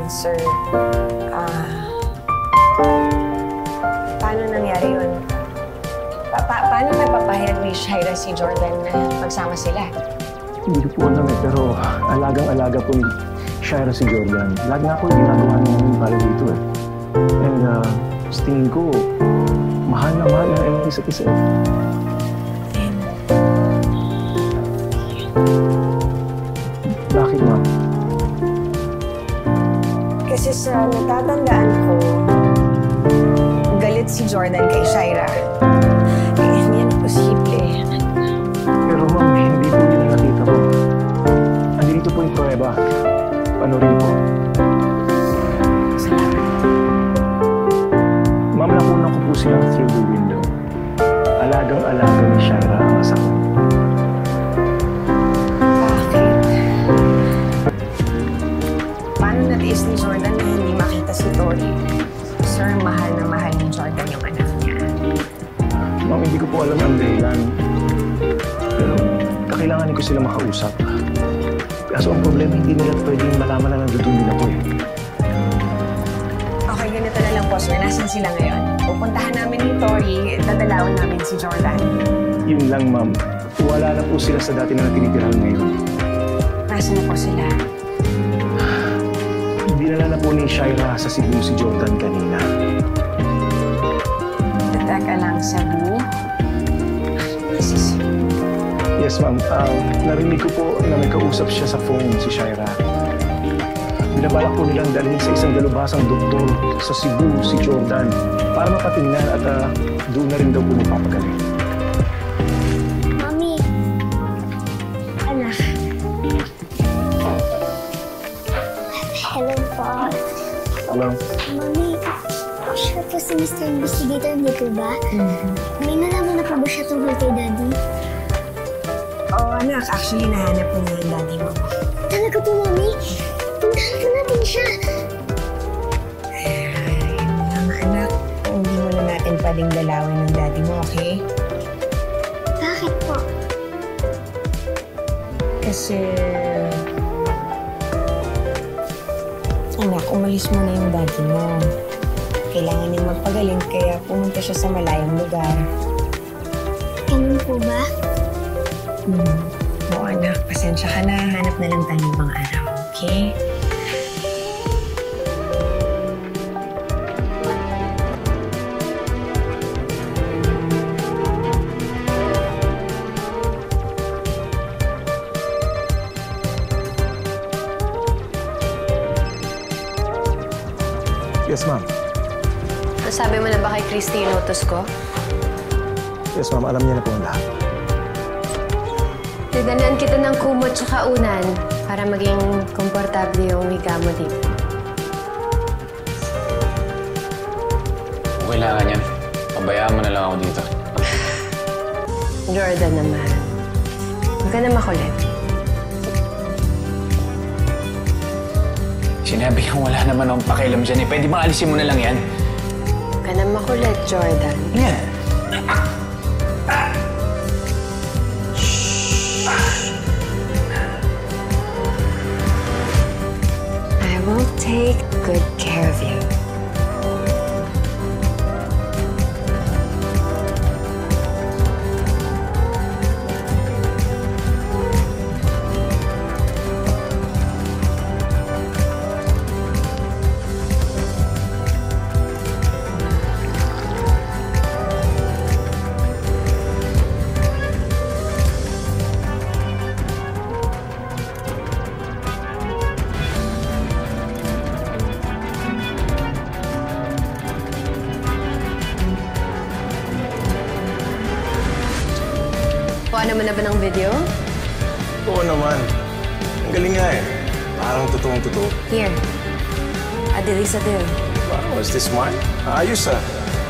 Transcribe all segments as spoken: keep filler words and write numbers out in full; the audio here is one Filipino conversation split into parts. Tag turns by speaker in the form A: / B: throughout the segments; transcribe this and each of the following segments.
A: sir. Ah... paano nangyari yun? Pa pa paano napapahayag ni Shaira si Jordan na magsama sila?
B: Hindi ko po alam eh, pero alagang-alaga po ni Shaira si Jordan. Lagi nga po yung ginagawa namin para dito eh. And uh, sa tingin ko, mahal na mahal na yung isa't isa eh. Bakit, ma'am?
A: Kasi sa natatandaan ko, galit si Jordan kay Shaira. Eh, hindi yan posible.
B: Pero ma'am, hindi po yun yung nakita ko. Andito po yung prueba. Panorin po.
A: Salamat.
B: Ma'am, nakunan ko po siya through the window. Alagang-alaga ni Shaira ang asawa.
A: Bakit? Paano natiis ni Jordan na hindi makita si Tori? Sir, mahal na mahal ni Jordan yung anak niya.
B: Ma'am, hindi ko po alam ang dahilan. Pero kakailanganin ko sila makausap. Kaso ang problema, hindi nila pwedeng malaman na nandun nila po eh.
A: Okay, ganito na lang po, sir. Nasaan sila ngayon? Pupuntahan namin ni Tori, dadalawin namin si Jordan.
B: Yun lang, ma'am. Wala na po sila sa dati na tinitirahan ngayon.
A: Nasaan na po sila?
B: Dinala na po ni Shaira sa Cebu si Jordan kanina.
A: Teka lang, Cebu?
B: Yes, ma'am. Uh, narinig ko po na may kausap siya sa phone, si Shaira. Binabalak po nilang dalhin sa isang dalubhasang doktor sa Cebu, si Jordan, para mapatingnan at uh, doon na rin daw po magpapagaling.
C: Mami. Anak. Hello po.
B: Hello?
C: Mami, siya po si Mister Investigator, hindi ko ba?
A: Mm-hmm.
C: May nalaman na po ba siya tungkol kay Daddy?
A: Oo, oh, anak. Actually, nahanap po niya yung daddy mo.
C: Talaga po, Mami? Puntahan po natin siya.
A: Ay, mga anak, hindi mo na natin pwedeng dalawin ng daddy mo, okay?
C: Bakit po?
A: Kasi... Anak, umalis mo na yung daddy mo. Kailangan niya magpagaling, kaya pumunta siya sa malayong lugar.
C: Ganun po ba?
A: Hmm. Oo, anak. Pasensya ka na. Hanap na lang tayo ng mga araw, okay?
B: Yes, ma'am.
D: Nasabi mo na ba kay Christy yung utos ko?
B: Yes, ma'am. Alam niya na po ang lahat.
D: Tidanan kita ng kumot sa unan para maging komportable yung higa mo dito.
E: Kung kailangan yan, pabayaan mo na lang ako dito.
D: Jordan naman. Huwag ka na makulit.
E: Sinabi kang wala naman akong pakialam dyan eh. Pwede bang alisin mo na lang yan?
D: Huwag ka na makulit, Jordan.
E: Yeah.
D: I will take good care of you. Kuha naman na ba ng video?
B: Oo naman. Ang galing nga eh. Parang totoong-totoo.
D: Here. Adili sa deal.
B: Wow, is this smart? Ayos ah.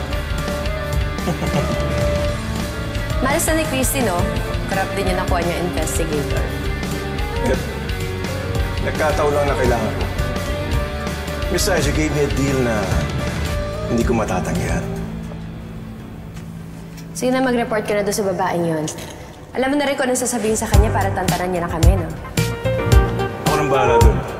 D: Malas na ni Christy, no? Corrupt din yung nakuha niya investigator.
B: Yep. Nagkataon lang na kailangan ko. Besides, you gave me a deal na hindi ko matatanggihan.
D: Sige na, mag-report ka na doon sa babaeng yun. Alam mo na rin kung anong sasabihin sa kanya para tantanan niya na kami, no?
B: Ako nang bahala doon.